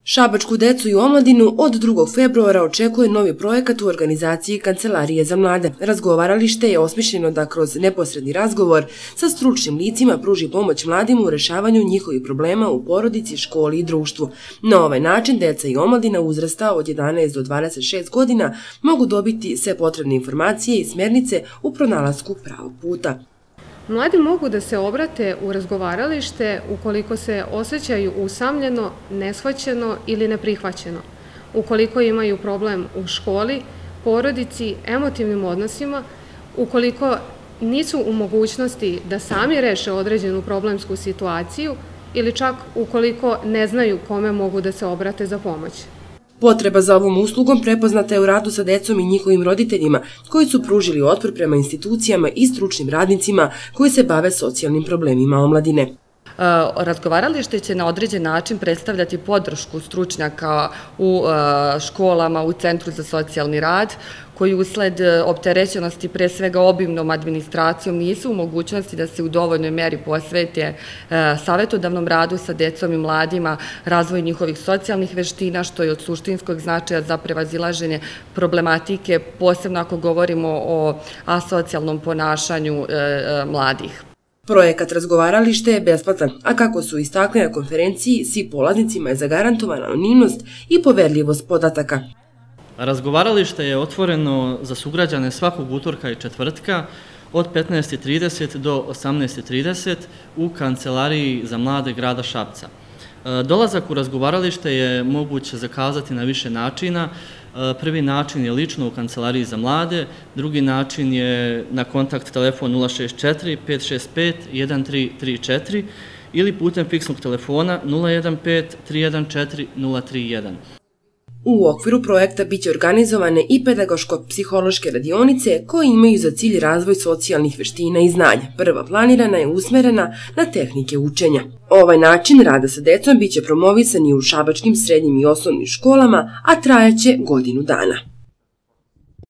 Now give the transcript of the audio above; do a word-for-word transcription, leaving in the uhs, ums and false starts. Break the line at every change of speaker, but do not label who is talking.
Šabačku decu i omladinu od drugog februara očekuje novi projekat u organizaciji Kancelarije za mlade. Razgovaralište je osmišljeno da kroz neposredni razgovor sa stručnim licima pruži pomoć mladima u rešavanju njihovih problema u porodici, školi i društvu. Na ovaj način deca i omladina uzrasta od jedanaest do dvadeset šest godina mogu dobiti sve potrebne informacije i smjernice u pronalasku pravog puta.
Mladi mogu da se obrate u razgovaralište ukoliko se osjećaju usamljeno, neshvaćeno ili neprihvaćeno, ukoliko imaju problem u školi, porodici, emotivnim odnosima, ukoliko nisu u mogućnosti da sami reše određenu problemsku situaciju ili čak ukoliko ne znaju kome mogu da se obrate za pomoć.
Potreba za ovom uslugom prepoznata je u radu sa decom i njihovim roditeljima, koji su pružili otpor prema institucijama i stručnim radnicima koji se bave socijalnim problemima omladine.
Razgovaralište će na određen način predstavljati podršku stručnjaka u školama, u Centru za socijalni rad, koji usled opterećenosti pre svega obimnom administracijom nisu u mogućnosti da se u dovoljnoj meri posvete savjetodavnom radu sa decom i mladima, razvoju njihovih socijalnih veština, što je od suštinskog značaja za prevazilaženje problematike, posebno ako govorimo o asocijalnom ponašanju mladih.
Projekat Razgovaralište je besplatan, a kako su istakli na konferenciji, svim polaznicima je zagarantovana anonimnost i poverljivost podataka.
Razgovaralište je otvoreno za sugrađane svakog utorka i četvrtka od petnaest i trideset do osamnaest i trideset u Kancelariji za mlade grada Šapca. Dolazak u razgovaralište je moguće zakazati na više načina. Prvi način je lično u Kancelariji za mlade, drugi način je na kontakt telefon nula šest četiri pet šest pet jedan tri tri četiri ili putem fiksnog telefona nula jedan pet tri jedan četiri nula tri jedan.
U okviru projekta biće organizovane i pedagoško-psihološke radionice koje imaju za cilj razvoj socijalnih veština i znanja. Prva planirana je usmerena na tehnike učenja. Ovaj način rada sa decom biće promovisan i u šabačkim srednjim i osnovnim školama, a trajaće godinu dana.